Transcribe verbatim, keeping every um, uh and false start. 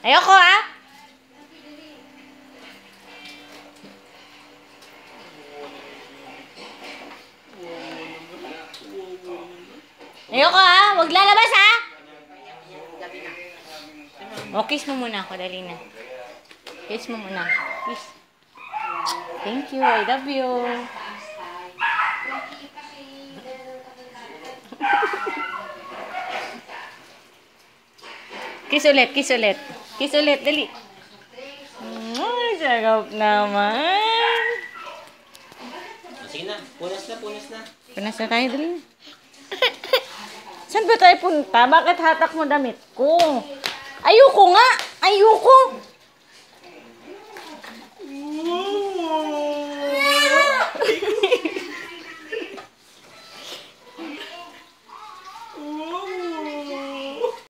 Ayoko ah! Ayoko ah! Huwag lalabas ah! O, kiss mo muna ako. Dali na. Kiss mo muna. Kiss. Thank you. I love you. Kiss ulit. Kiss ulit. Kiss ulit. Dali. Ay, sagap naman. Sige na. Punas na, punas na. Punas na tayo. Dali na. Saan ba tayo punta? Bakit hatak mo damit ko? Ayoko nga! Ayoko!